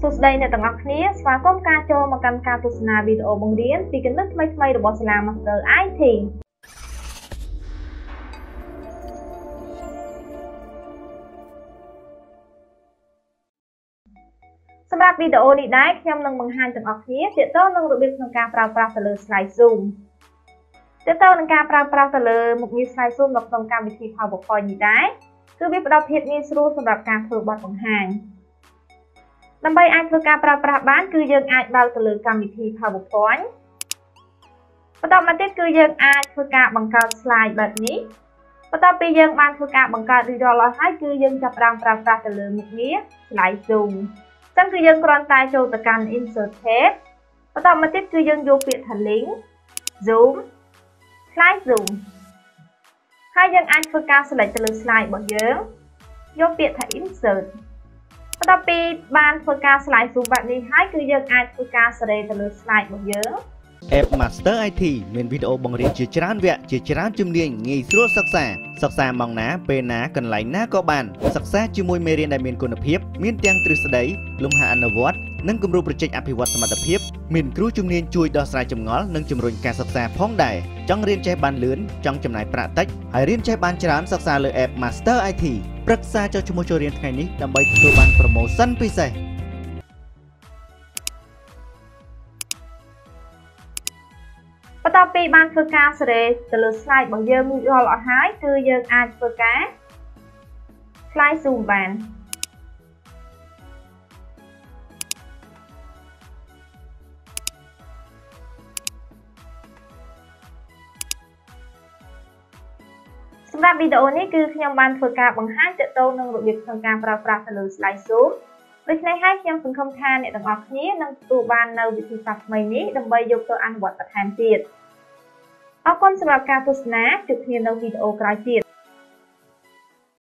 សួស្តីអ្នកទាំងអស់គ្នាស្វាគមន៍ការចូលមកកាន់ការទស្សនាវីដេអូបង្រៀនពីគណិតថ្មីៗរបស់សាលា Master IT សម្រាប់វីដេអូនេះដែរខ្ញុំនឹងបង្ហាញទាំងអស់គ្នាទាក់ទងនឹងរបៀបក្នុងការប្រើប្រាស់ទៅលើ Slide Zoom ទាក់ទងនឹងការប្រើប្រាស់ទៅលើមុខងារ Slide Zoom នៅក្នុងកម្មវិធី PowerPoint នេះដែរគឺវាផ្ដល់ភាពងាយស្រួលសម្រាប់ការធ្វើបទបង្ហាញដើម្បីអាចធ្វើការប្រើប្រាស់បានគឺយើងអាចបើកទៅលើកម្មវិធី PowerPoint បន្តមកទៀតគឺយើងអាចធ្វើការបង្កើត slide បែបនេះបន្ទាប់ពីយើងបានធ្វើការបង្កើតរួចរាល់ហើយគឺយើងចាប់ផ្ដើមប្រើប្រាស់ទៅលើមុខងារ Slide Zoom អញ្ចឹងគឺយើងគ្រាន់តែចូលទៅកាន់ Insert tab បន្តមកទៀតគឺយើងយកពាក្យថា Link Zoom Slide Zoom ហើយយើងអាចធ្វើការ select ទៅលើ slide របស់យើងយកពាក្យថា Insert បន្ទាប់ពីបានធ្វើការ slide zoom បែបនេះហើយគឺយើងអាចធ្វើការសេរីទៅលើ slide របស់យើង App Master IT មានវីដេអូបង្រៀនជាច្រើនវគ្គជាច្រើនជំនាញងាយស្រួលសិក្សាម៉ោងណាពេលណាកន្លែងណាក៏បានសិក្សាជាមួយមេរៀនដែលមានគុណភាពមានទាំងទ្រឹស្ដីលំហាត់អនុវត្តនិងគំរូប្រជែកអភិវឌ្ឍសមត្ថភាពមានគ្រូជំនាញជួយដោះស្រាយចម្ងល់និងជំរុញការសិក្សាផងដែរចង់រៀនចេះបានលឿនចង់ចំណាយប្រាក់តិចហើយរៀនចេះបានច្រើនសិក្សាលើ App Master IT ប្រឹក្សាចុះឈ្មោះចូលរៀនថ្ងៃនេះដើម្បីទទួលបាន promotion ពិសេសបន្ទាប់ពីបានធ្វើការសេរីទៅលើ slide របស់យើងរួចរាល់អស់ហើយគឺយើងអាចធ្វើការ slide zoom បានសម្រាប់វីដេអូនេះគឺខ្ញុំបានធ្វើការបង្ហាញទាក់ទងនឹងរបៀបក្នុងការប្រើប្រាស់ទៅលើ slide zoom ដូច្នេះហើយខ្ញុំសង្ឃឹមថាអ្នកទាំងអស់គ្នានឹងទទួលបាននៅវិធីសាស្ត្រថ្មីនេះដើម្បីយកទៅអនុវត្តបន្ថែមទៀតអរគុណសម្រាប់ការទស្សនាជួបគ្នានៅវីដេអូក្រោយទៀត